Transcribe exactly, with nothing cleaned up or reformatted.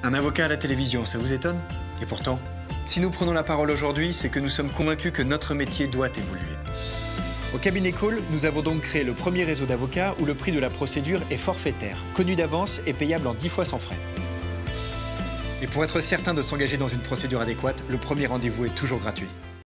Un avocat à la télévision, ça vous étonne? Et pourtant, si nous prenons la parole aujourd'hui, c'est que nous sommes convaincus que notre métier doit évoluer. Au cabinet Cole, nous avons donc créé le premier réseau d'avocats où le prix de la procédure est forfaitaire, connu d'avance et payable en dix fois sans frais. Et pour être certain de s'engager dans une procédure adéquate, le premier rendez-vous est toujours gratuit.